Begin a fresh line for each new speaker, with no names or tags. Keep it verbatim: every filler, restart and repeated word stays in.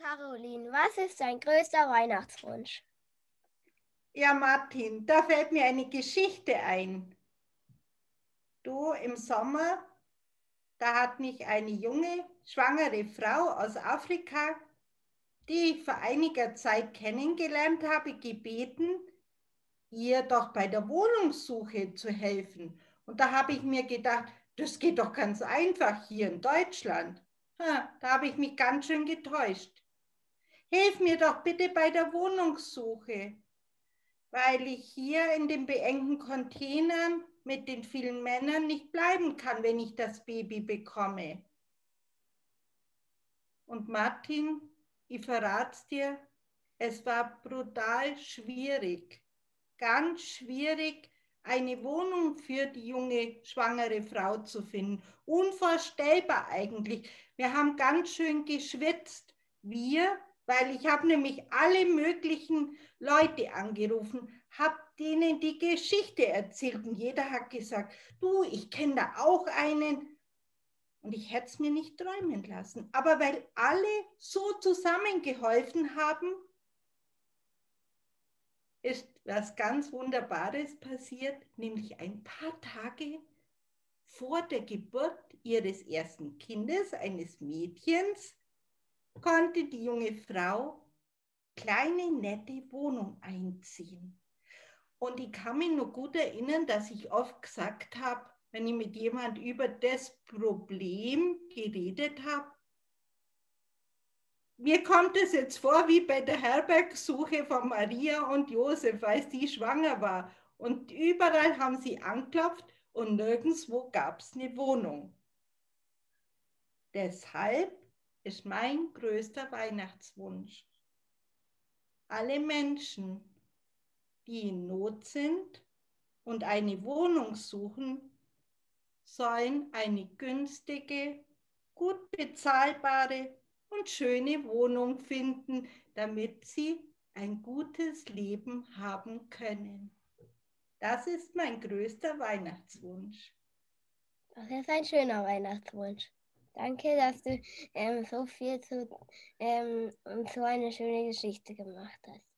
Caroline, was ist dein größter Weihnachtswunsch?
Ja, Martin, da fällt mir eine Geschichte ein. Du, im Sommer, da hat mich eine junge, schwangere Frau aus Afrika, die ich vor einiger Zeit kennengelernt habe, gebeten, ihr doch bei der Wohnungssuche zu helfen. Und da habe ich mir gedacht, das geht doch ganz einfach hier in Deutschland. Ha, da habe ich mich ganz schön getäuscht. Hilf mir doch bitte bei der Wohnungssuche, weil ich hier in den beengten Containern mit den vielen Männern nicht bleiben kann, wenn ich das Baby bekomme. Und Martin, ich verrat's dir, es war brutal schwierig, ganz schwierig, eine Wohnung für die junge schwangere Frau zu finden. Unvorstellbar eigentlich. Wir haben ganz schön geschwitzt. Wir, weil ich habe nämlich alle möglichen Leute angerufen, habe denen die Geschichte erzählt und jeder hat gesagt, du, ich kenne da auch einen. Und ich hätte es mir nicht träumen lassen. Aber weil alle so zusammengeholfen haben, ist was ganz Wunderbares passiert, nämlich ein paar Tage vor der Geburt ihres ersten Kindes, eines Mädchens, konnte die junge Frau eine kleine, nette Wohnung einziehen. Und ich kann mich noch gut erinnern, dass ich oft gesagt habe, wenn ich mit jemand über das Problem geredet habe, mir kommt es jetzt vor wie bei der Herbergsuche von Maria und Josef, als die schwanger war. Und überall haben sie angeklopft und nirgendwo gab es eine Wohnung. Deshalb ist mein größter Weihnachtswunsch, alle Menschen, die in Not sind und eine Wohnung suchen, sollen eine günstige, gut bezahlbare und schöne Wohnung finden, damit sie ein gutes Leben haben können. Das ist mein größter Weihnachtswunsch.
Das ist ein schöner Weihnachtswunsch. Danke, dass du ähm, so viel zu ähm, und so eine schöne Geschichte gemacht hast.